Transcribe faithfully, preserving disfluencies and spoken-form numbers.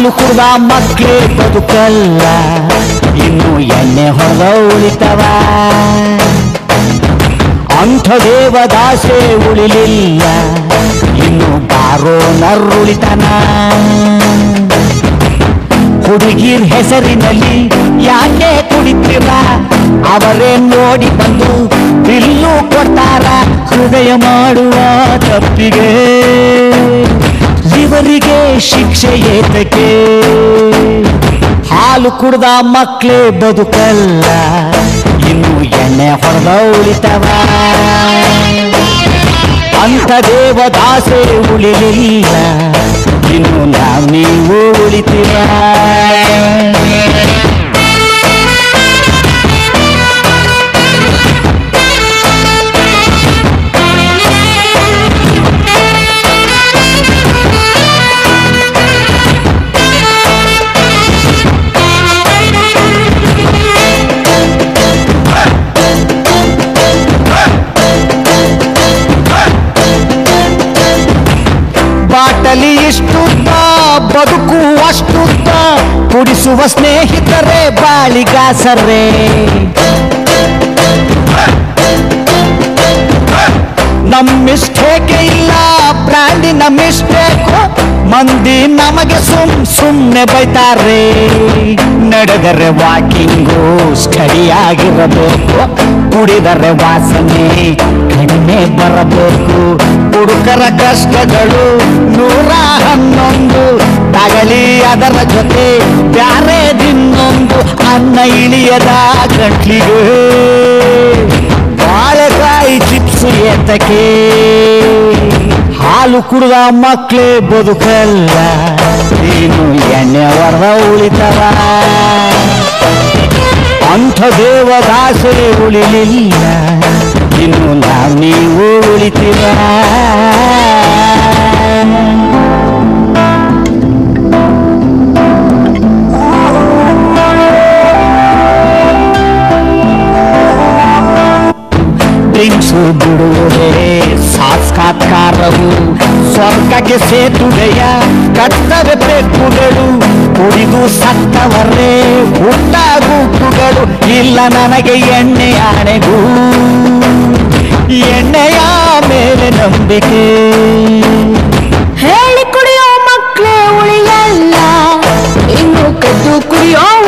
ಹಾಲು ಕುಡ್ದ ಮಕ್ಕಳೇ ಬದುಕಲ್ಲ, ಇನ್ನು ಎಣ್ಣೆ ಹೊಡೆದ ಉಳಿತವ. ಅಂಥ ದೇವದಾಸೆ ಉಳಿಲಿಲ್ಲ, ಇನ್ನು ಬಾರೋ ನರುಳಿತನ. ಹುಡುಗಿರ್ ಹೆಸರಿನಲ್ಲಿ ಯಾಕೆ ಕುಡಿತೀರ, ಅವರೇ ನೋಡಿ ಬಂದು ಬಿಲ್ಲು ಕೊಟ್ಟಾರ. ಹೃದಯ ಮಾಡುವ ತಪ್ಪಿಗೆ ಇವರಿಗೆ ಶಿಕ್ಷೆ ಏತಕ್ಕೆ. ಹಾಲು ಕುಡ್ದ ಮಕ್ಕಳೇ ಬದುಕಲ್ಲ, ಇನ್ನು ಎಣ್ಣೆ ಹೊಡೆದ ಉಳಿತವ. ಅಂಥ ದೇವದಾಸೆ ಉಳಿಲಿಲ್ಲ, ಇನ್ನು ನಾವು ನೀವು ಉಳಿತೀರ. ಬಾಟಲಿ ಇಷ್ಟುದ್ದ ಬದುಕು ಅಷ್ಟುದ್ದ, ಕುಡಿಸುವ ಸ್ನೇಹಿತರೇ ಬಾಳಿಗಾಸರೇ. ನಮ್ಮ ಮಿಸ್ಟೇಕೆ ಇಲ್ಲ, ಬ್ರ್ಯಾಂಡಿನ ಮಿಸ್ಟೇಕು. ಮಂದಿ ನಮಗೆ ಸುಮ್ ಸುಮ್ನೆ ಬೈತಾರೆ. ನಡೆದರೆ ವಾಕಿಂಗು ಸ್ಟಡಿ ಆಗಿರಬೇಕು, ಕುಡಿದರೆ ವಾಸನೆ ಕಡಿಮೆ ಬರಬೇಕು. ಹುಡುಕರ ಕಷ್ಟಗಳು ನೂರ ಹನ್ನೊಂದು, ತಗಲಿ ಅದರ ಜೊತೆ ಬ್ಯಾರೆ ದಿನ್ನೊಂದು. ಅನ್ನ ಇಳಿಯದ ಗಂಟ್ಲಿಗೆ ಬಾಳೆಕಾಯಿ ಚಿಪ್ಸು ಏತಕ್ಕೆ. ಹಾಲು ಕುಡ್ದ ಮಕ್ಕಳೇ ಬದುಕಲ್ಲ, ಇನ್ನು ಎಣ್ಣೆ ಹೊಡೆದ ಉಳಿತವ. ಅಂಥ ದೇವದಾಸೆ ಉಳಿಲಿಲ್ಲ, ಇನ್ನು ನಾವು ನೀವು ಉಳಿತೀರ. ಡ್ರಿಂಕ್ಸು ಬಿಡುವುದೇ ಸಾಕ್ಷಾತ್ಕಾರವು, ಸ್ವರ್ಗಕ್ಕೆ ಸೇತುವೆಯ ಕರ್ತವ್ಯ ಬೆಕ್ಕುಗಳು. ಕುಡಿದು ಸತ್ತವರೇ ಹುಟ್ಟ ಗುಟ್ಟುಗಳು, ಇಲ್ಲ ನನಗೆ ಎಣ್ಣೆ ಆಣೆಗೂ. ಎಣ್ಣೆಯ ಮೇಲೆ ನಂಬಿಕೆ ಹೇಳಿ ಕುಡಿಯೋ ಮಕ್ಕಳೇ ಉಳಿಯಲ್ಲ, ಇನ್ನು ಕದ್ದು ಕುಡಿಯೋ